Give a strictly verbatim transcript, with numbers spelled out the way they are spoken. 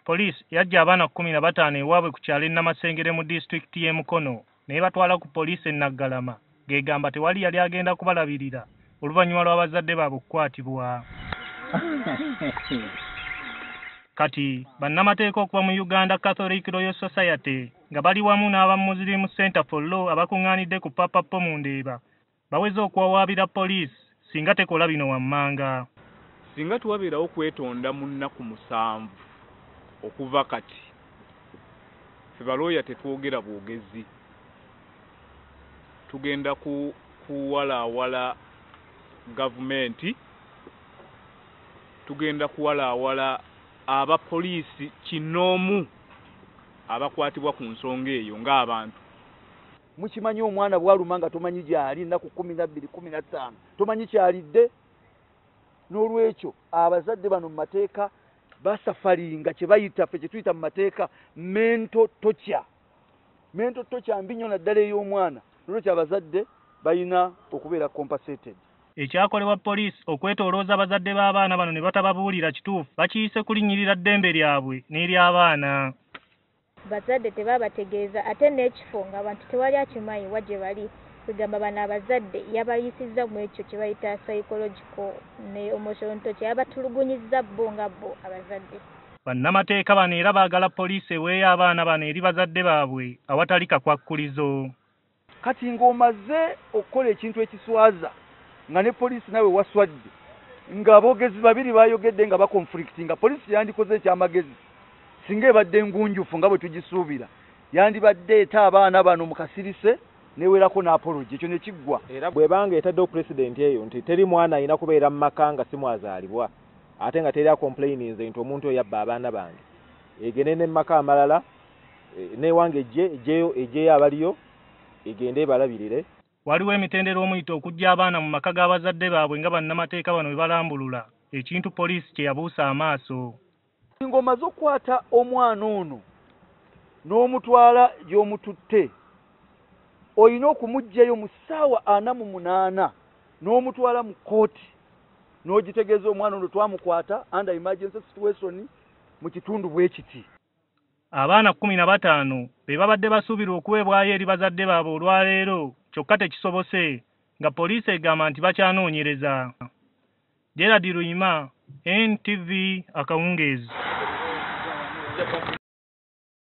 Poliisi yajja abaana kkumi na bataano ewaabwe ku kyalo e Namasengere mu disitulikiti y'e Mukono naye batwala ku poliisi e Naggalama gegamba tewali yali agenda kubalabirira oluvanyuma lw'abazadde baabwe okukwatibwa. Kati bannamateeka okuva mu Uganda Catholic Royal Society nga bali wamu n'aba Muslim Center for Law abakuŋŋaanidde ku Papapo mu Ndeeba baweze okuwawaabira poliisi singa tekola bino wammanga. Singa tuwabeerawo okwetonda mu nnaku musanvu okuva kati ffe balooya tetwogera bwogezi tugenda ku kuwalaawala gavumenti tugenda kuwalaawala abapoliisi kinoomu abakwatibwa ku nsonga eyo ng'abantu. Mukimanyi omwana bwaluma nga tomanyi gyali nnaku kumi na bbiri kumi na ttaano tomanyi kyalidde. N'olwekyo abazadde bano mu mateeka basafalinga kye bayita ffe kye tuyita mu mateeka mento tokya mento tokya mbi nnyo naddala ey'omwana. N'olwekyo abazadde balina okubeera compensated. Ekyakolebwa poliisi okwetoolooza abazadde b'abaana bano ne batababuulira kituufu bakiyise kulinnyirira ddembe lyabwe n'ery'abaana. Bazadde tebabategeeza ate n'ekifo ng'abantu tewali akimanyi wa gye bali kugamba bano abazadde yabayisizza mu ekyo kye bayita psychological ne emotional kye yabatulugunyizza bo nga bo abazadde. Bannamateeka bano era baagala poliisi eweeyo abaana bano eri bazadde baabwe awatali kakwakkulizo. Kati ng'omaze okukola ekintu ekiswaza nga ne poliisi nawe waswadde ng'aboogezi babiri baayogedde nga bakonflikiti nga poliisi yandikoze ekyamagezi singa ebadde ngunjufu nga bwe tugisuubira yandibadde eta abaana bano mu kasirise newerako n'apology ekyo ne kiggwa. Era bw'ebanga etaddewo pulezidenti eyo nti teri mwana alina kubeera mu maka nga si mwazaalibwa ate nga teri akomplayininze nti omuntu oyo abba abaana bange egende ne mu maka amalala n'ewange ejje ejjeyo ejjeyo abaliyo egende ebalabirire. Waliwo emitendera omuyita okujja abaana mu maka g'abazadde baabwe nga bannamateeka bano bwe balambulula ekintu poliisi kye yabuusa amaaso. Ng'omaze okukwata omwana ono n'omutwala gy'omututte olina okumuggyayo mu ssaawa ana mu munaana n'omutwala mu kkooti n'ogitegeeza omwana ono twamukwata under emergency situation mu kitundu bwe kiti. Abaana kkumi na bataano be babadde basuubirwa okuweebwayo eri bazadde baabwe olwaleero kyokka tekisobose nga poliisi egamba nti bakyanoonyereza. Gerard Luyima, N T V Akawungeezi.